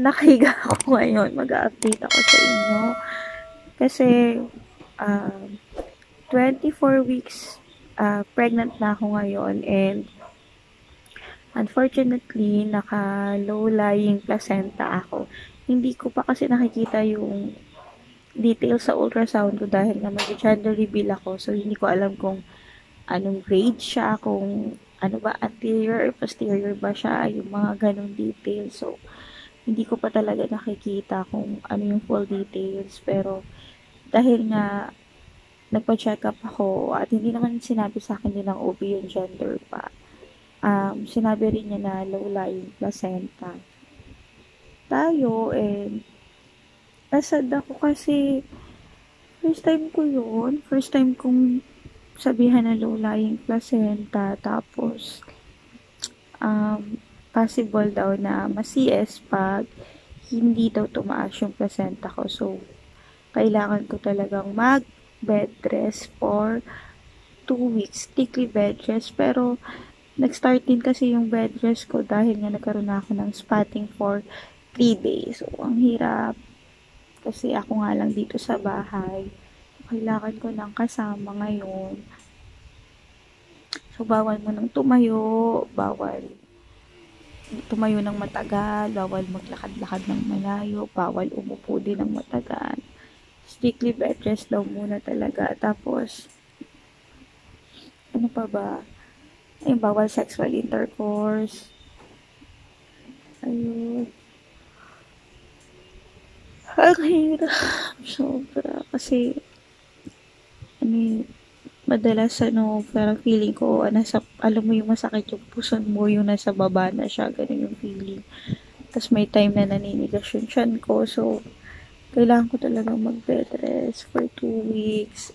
nakahiga ako ngayon, mag-update ako sa inyo. Kasi, 24 weeks pregnant na ako ngayon, and unfortunately, naka-low lying placenta ako. Hindi ko pa kasi nakikita yung details sa ultrasound ko dahil nga mag-gender reveal ako. So, hindi ko alam kung anong grade siya, kung ano ba, anterior or posterior ba siya, yung mga ganong details. So, hindi ko pa talaga nakikita kung ano yung full details. Pero, dahil nga nagpa-check up ako at hindi naman sinabi sa akin din ng OB yung gender pa. Sinabi rin niya na low lying placenta tayo, and nasad ako kasi first time ko yun. First time kong sabihan na low lying placenta, tapos possible daw na ma-CS pag hindi daw tumaas yung placenta ko. So, kailangan ko talagang bedrest for 2 weeks, strictly bedrest. Pero, nag-start din kasi yung bedrest ko dahil nga nagkaroon na ako ng spotting for 3 days. So, ang hirap. Kasi ako nga lang dito sa bahay. Kailangan ko ng kasama ngayon. So, bawal mo nang tumayo, bawal tumayo ng matagal, bawal maglakad-lakad ng malayo, bawal umupo din ng matagal. Strictly bedrest daw muna talaga. Tapos, ano pa ba? Ay, bawal sexual intercourse. Ayun. Ang hirap. Sobra. Kasi, madalas, parang feeling ko, alam mo yung masakit yung puson mo, yung nasa baba na siya, ganun yung feeling. Tapos may time na naninigas yung tiyan ko. So, kailangan ko talagang mag-bedrest for 2 weeks.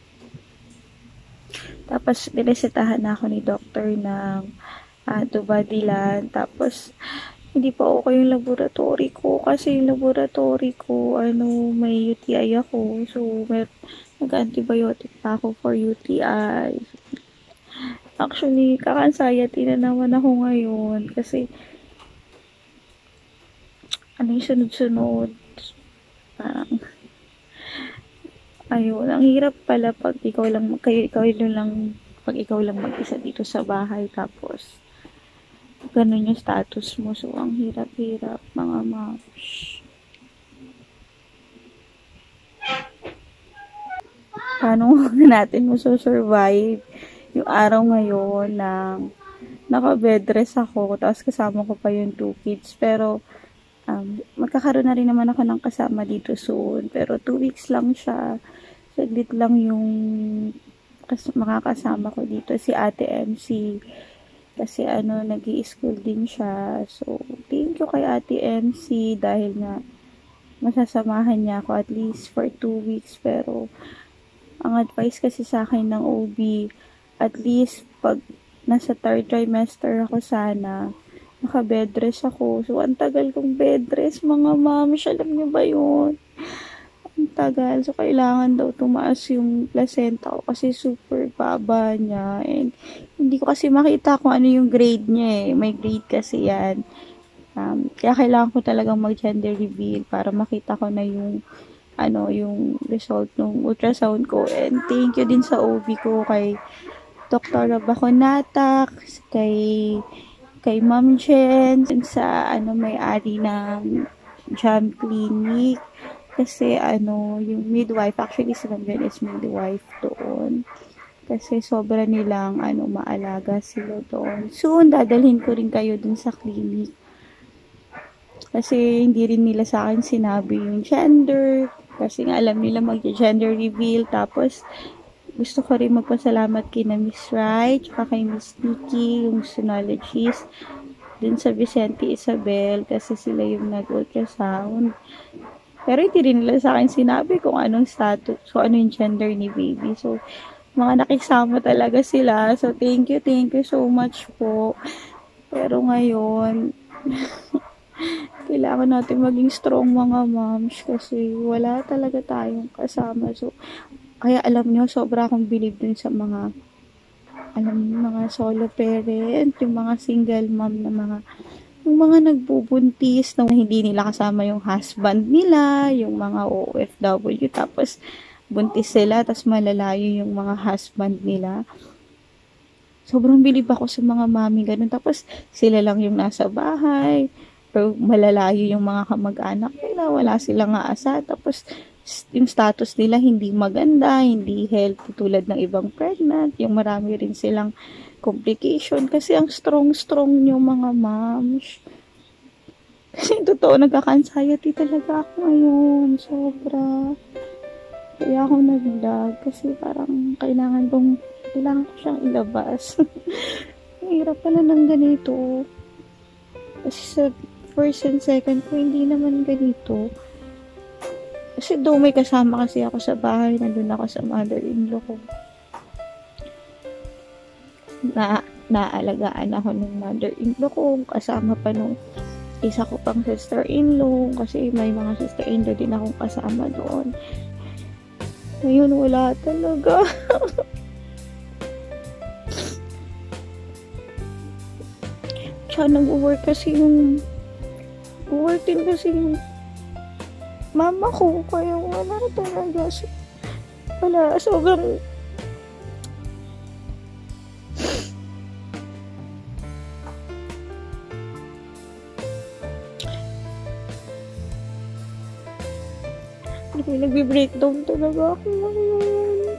Tapos, niresetahan na ako ni doctor ng tubadilan. Tapos, hindi pa okay yung laboratory ko. Kasi yung laboratory ko, may UTI ako. So, nag-antibiotic pa ako for UTI. Actually, kaka-anxiety na naman ako ngayon. Kasi, yung sunod-sunod. Parang, ayun, ang hirap pala pag ikaw lang mag-isa dito sa bahay, tapos ganun yung status mo. So, ang hirap-hirap, mga moms. Paano natin survive yung araw ngayon na naka-bedrest ako, tapos kasama ko pa yung 2 kids. Pero, magkakaroon na rin naman ako ng kasama dito soon. Pero 2 weeks lang siya. Saglit lang yung makakasama ko dito, si Ate MC. Kasi nag-i-school din siya. So, thank you kay Ate MC dahil nga masasamahan niya ako at least for 2 weeks. Pero, ang advice kasi sa akin ng OB, at least pag nasa 3rd trimester ako sana, naka-bedrest ako. So, ang tagal kong bedrest, mga mami. Alam niyo ba yun? Ang tagal. So, kailangan daw tumaas yung placenta ko kasi super baba niya. And, hindi ko kasi makita kung ano yung grade niya eh. May grade kasi yan. Kaya kailangan ko talagang mag-gender reveal para makita ko na yung yung result ng ultrasound ko. And thank you din sa OB ko, kay Dr. Baconatak, kay Ma'am Jen, sa may-ari ng Jam Clinic. Kasi yung midwife, actually si Ma'am Jen is midwife doon. Kasi sobra nilang maalaga sila doon. Soon, dadalhin ko rin kayo dun sa clinic. Kasi hindi rin nila sa akin sinabi yung gender. Kasi nga alam nila mag-gender reveal. Tapos, gusto ko rin magpasalamat kay na Miss Rai, tsaka kay Miss Nikki, yung sonologist, dun sa Vicente Isabel, kasi sila yung nag-ultrasound. Pero hindi rin nila sa akin sinabi kung anong status, kung ano yung gender ni baby. So, mga nakisama talaga sila. So, thank you so much po. Pero ngayon, kailangan natin maging strong mga moms kasi wala talaga tayong kasama. So, kaya alam nyo, sobra akong believe dun sa mga solo parent, yung mga single mom na mga yung mga nagbubuntis na hindi nila kasama yung husband nila, yung mga OFW, tapos buntis sila, tapos malalayo yung mga husband nila. Sobrang bilib ako sa mga mami ganun. Tapos sila lang yung nasa bahay, pero malalayo yung mga kamag-anak nila, wala silang aasa. Tapos yung status nila hindi maganda, hindi healthy tulad ng ibang pregnant, yung marami rin silang complication kasi ang strong yung mga moms. Kasi totoo, nagkaka-anxiety talaga ako ngayon. Sobra. Kaya ako nag-vlog kasi parang kailangan ko siyang ilabas. Ang hirap pala ng ganito. Kasi sa first and second ko, hindi naman ganito. Kasi though may kasama kasi ako sa bahay, nandun ako sa mother-in-law ko. Naalagaan ako ng mother-in-law ko, kasama pa nung isa ko pang sister-in-law, kasi may mga sister-in-law din akong kasama doon. Ngayon, wala talaga. Tsaka nag-work din kasi yung mama ko, kaya wala talaga. Wala, sobrang nagbe-breakdown talaga ako ngayon.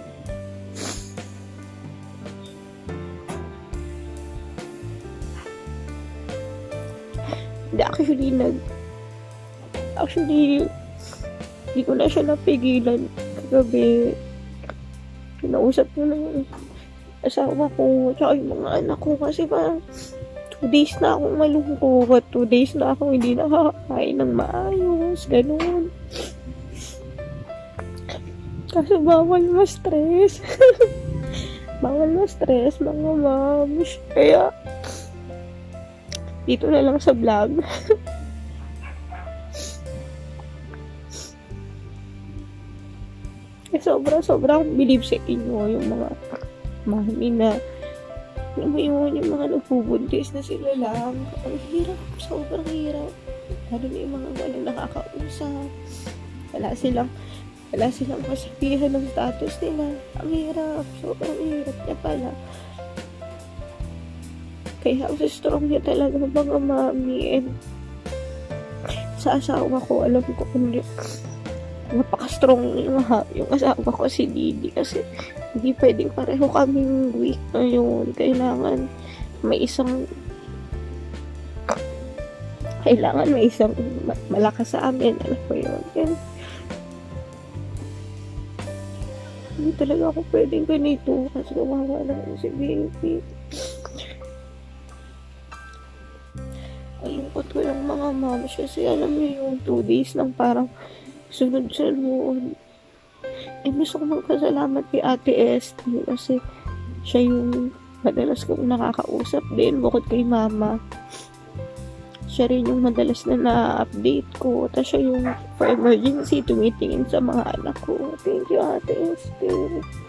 Actually, hindi ko na siya napigilan kagabi. Kinausap ko na yung asawa ko, tsaka yung mga anak ko, kasi parang 2 days na akong malungkot, 2 days na akong hindi nakakain ng maayos, ganun. Kasi bawal ma-stress. Bawal ma-stress, mga moms. Kaya, dito na lang sa vlog. Sobra akong believe sa inyo, yung mga mami na, alam mo yun, yung mga nagbubuntis na sila lang. Ang hirap, sobrang hirap. Lalo na yung mga walang nakakausap. Wala silang masabihan ng status nila. Ang hirap. Sobrang hirap niya pala. Kaya ang strong niya talaga mga mami. And sa asawa ko, alam ko kung napaka-strong yung asawa ko si Didi. Kasi hindi pwedeng pareho kaming weak ngayon. Kailangan may isang malakas sa amin. Alam ko yun. And hindi talaga ako pwedeng ganito kasi kawawa lang si baby. Alungkot ko yung mga moms kasi alam niyo yung 2 days lang parang sunod-sunod. Gusto ko magpasalamat kay Ate Esther kasi siya yung madalas kong nakakausap din bukod kay mama. Siya rin yung madalas na na-update ko. Tapos siya yung for emergency tumitingin sa mga anak ko. Thank you, Ate Esther.